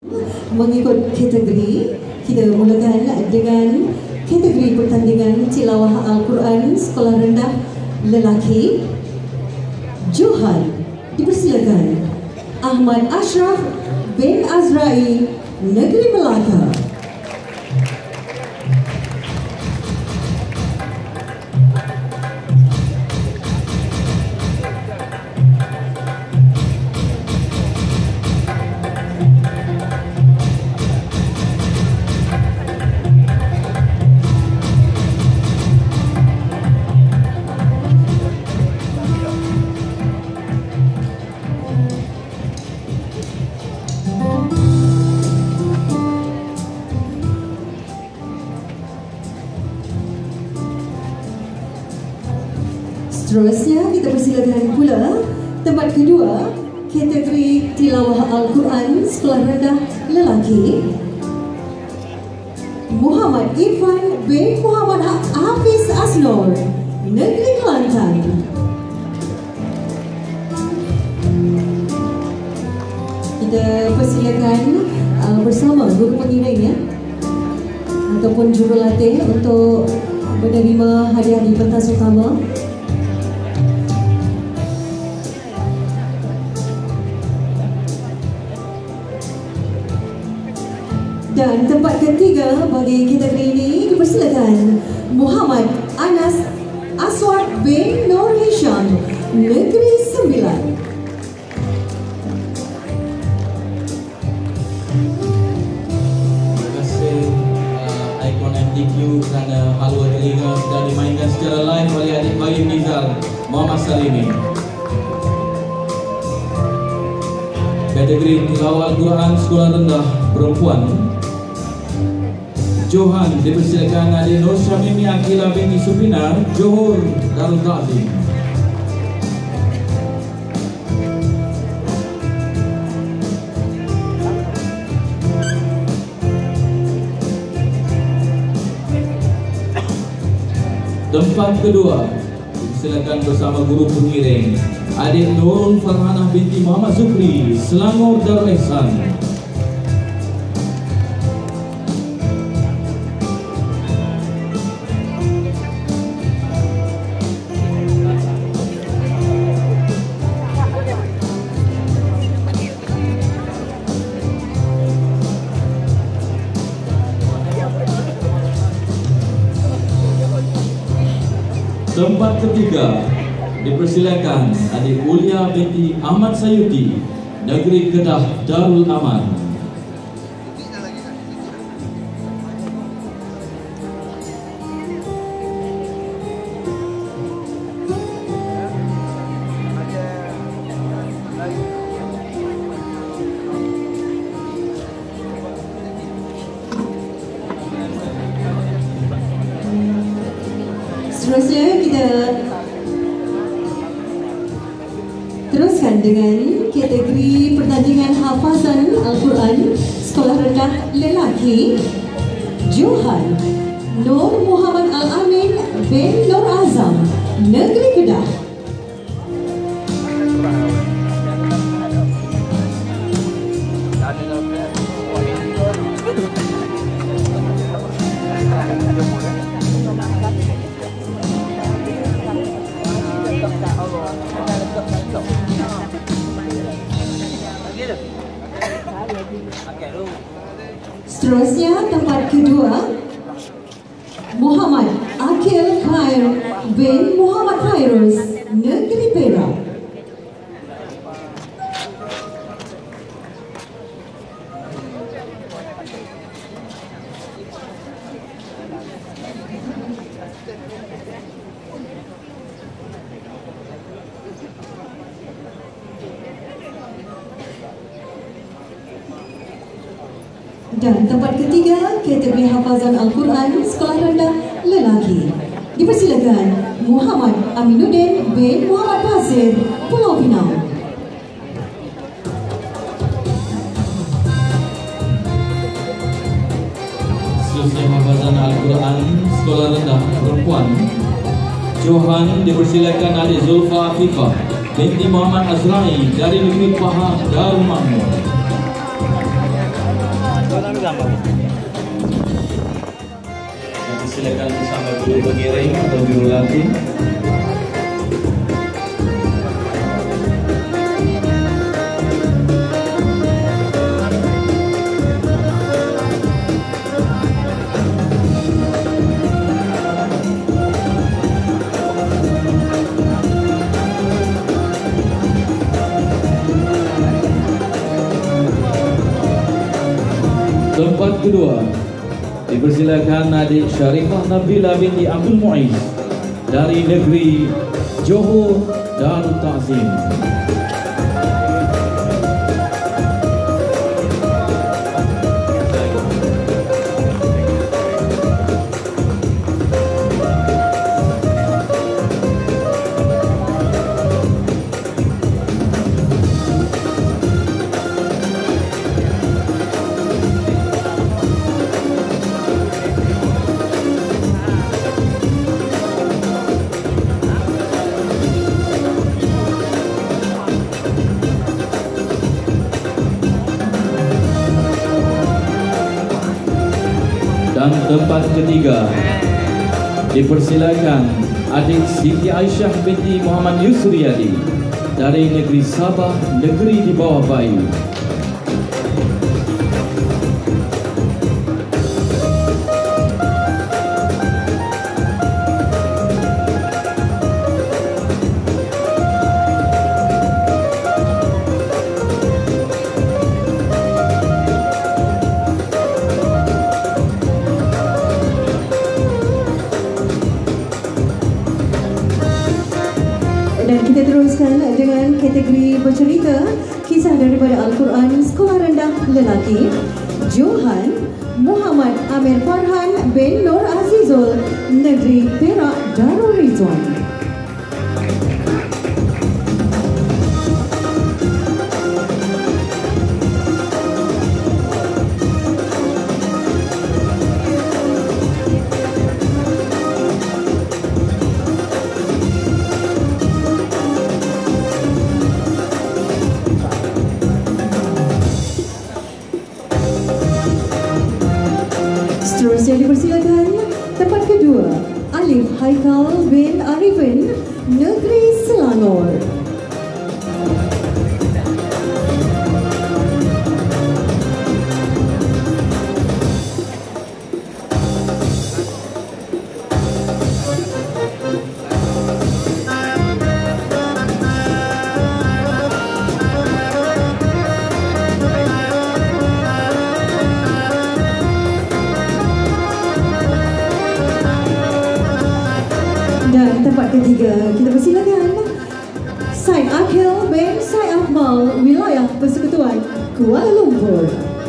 Mengikut kategori, kita mulakan dengan kategori pertandingan tilawah Al-Quran sekolah rendah lelaki. Johan, dipersilakan. Ahmad Ashraf bin Azrai, Negeri Melaka. Seterusnya kita persilakan pula tempat kedua kategori tilawah Al-Quran sekolah rendah lelaki. Muhammad Irfan bin Muhammad Hafiz Asnor, Negeri Kelantan. Kita persilakan bersama guru pengiring ataupun jurulatih untuk menerima hadiah di pentas utama. Dan tempat ketiga bagi kategori ini dipersilakan Muhammad Anas Aswad bin Nur Hisham, Negeri Sembilan. Terima kasih Icon MTQ kerana halwa telinga sudah dimainkan secara live oleh adik bayi Nizal Muhammad Salimi. Kategori tilawah Al-Quran sekolah rendah perempuan. Johan, dipersilakan adik Nur Syamimi Akila binti Supina, Johor Darul Ta'zim. Tempat kedua dipersilakan bersama guru pengiring adik Nurul Farhanah binti Muhammad Zukri, Selangor Darul Ihsan. Tempat ketiga dipersilakan adik Ulia binti Ahmad Sayuti, Negeri Kedah Darul Aman. Seterusnya kita teruskan dengan kategori pertandingan hafazan Al-Quran sekolah rendah lelaki. Johan Nur Muhammad Al-Amin bin Nur Azam, Negeri Kedah. Seterusnya tempat kedua Muhammad Akil Khair bin Muhammad Khairus, Negeri Perak. Dan tempat ketiga kategori hafazan Al-Quran sekolah rendah lelaki. Dipersilakan Muhammad Aminuddin bin Muhammad Basir, Pulau Pinang. Seterusnya hafazan Al-Quran sekolah rendah perempuan. Johan, dipersilakan adik Zulfa Afifah binti Muhammad Azrai dari Negeri Pahang Darul Makmur. Silakan bersama guru pengiring atau guru latih. Tempat kedua dipersilakan adik Syarifah Nabila binti Abdul Muiz dari negeri Johor Darul Ta'zim. Dan tempat ketiga dipersilakan adik Siti Aisyah binti Muhammad Yusriyadi dari negeri Sabah, negeri di bawah bayu. Dan kita teruskan dengan kategori bercerita kisah daripada Al-Quran Sekolah Rendah Lelaki. Johan Muhammad Amir Farhan bin Nur Azizul, negeri Perak Darul Rizwan. Seterusnya dipersilakan tempat kedua, Alif Haikal bin Arifin, negeri Selangor. Dan tempat ketiga kita persilakan Said Akhil bin Said Akmal, wilayah Persekutuan Kuala Lumpur.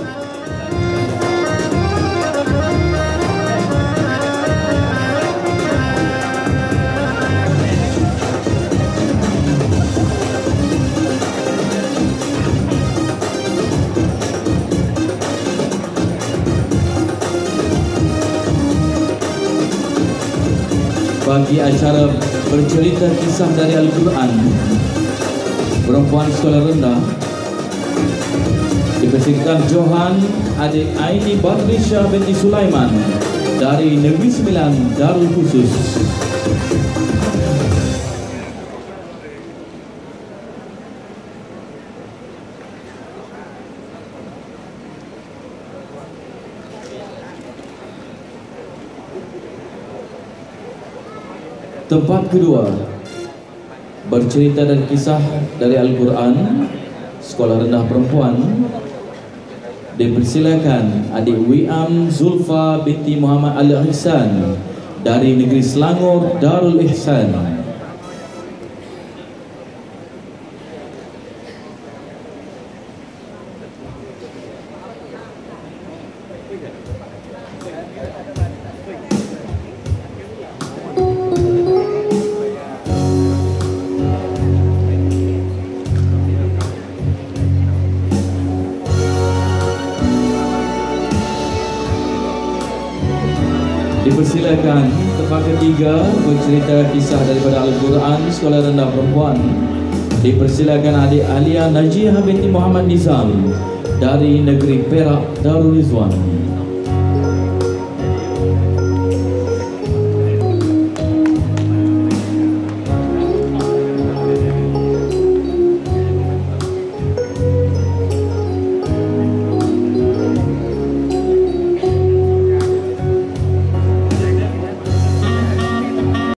Bagi acara bercerita kisah dari Al-Quran perempuan sekolah rendah dipersilakan Johan adik Aini Badrisha binti Sulaiman dari Negeri Sembilan Darul Khusus. Tempat kedua bercerita dan kisah dari Al-Quran Sekolah Rendah Perempuan dipersilakan adik Wiam Zulfa binti Muhammad Al-Ihsan dari negeri Selangor Darul Ihsan. Dipersilakan tempat ketiga bercerita kisah daripada Al-Quran Sekolah Rendah Perempuan. Dipersilakan adik Alia Najiah binti Muhammad Nizam dari negeri Perak Darul Rizwan.